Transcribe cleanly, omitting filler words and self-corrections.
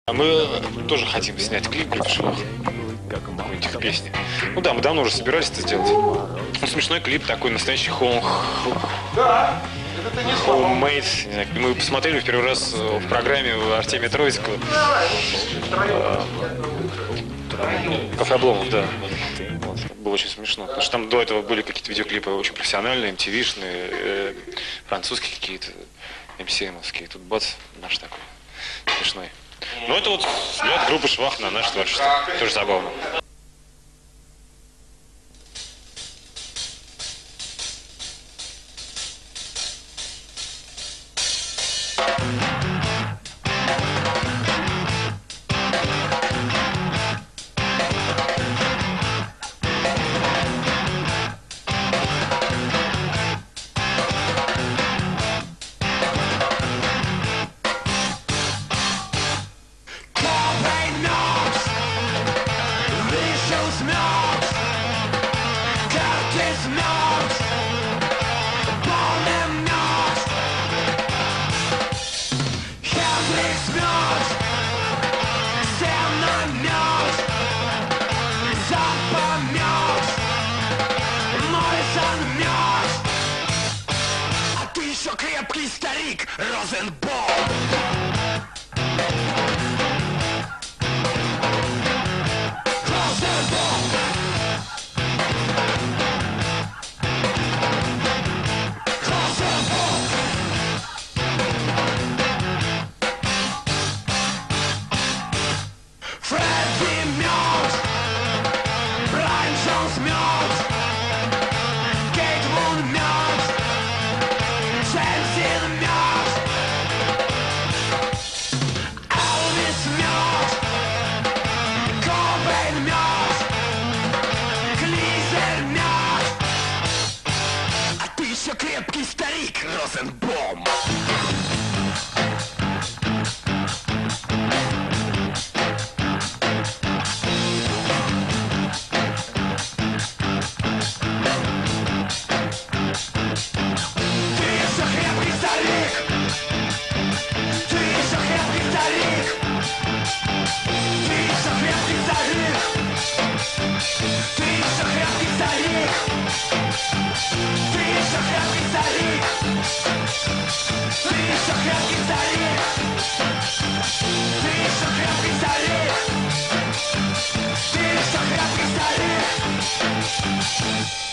А мы тоже хотим снять клип «Группа какой-нибудь их песни. Ну да, мы давно уже собирались это сделать. Ну, смешной клип такой, настоящий Да, это ты не сломал. homemade. Не знаю, мы посмотрели в первый раз в программе Артемия Троицкого. Кафе Обломов, да. Вот. Было очень смешно. Потому что там до этого были какие-то видеоклипы очень профессиональные, MTV-шные, французские какие-то, МСМовские. Тут бац, наш такой смешной. Ну это вот взгляд группы Швах на наше творчество. Тоже забавно. Крепкий старик Розенбом. Фредди мёртв, Брайан Джонс мёртв, Кейт Мун мёртв, Джеймс мёртв, Элвис мёртв, Кобейн мёртв, Клизер мёртв, а ты еще крепкий старик Розенбом. Ты еще крепкий старик.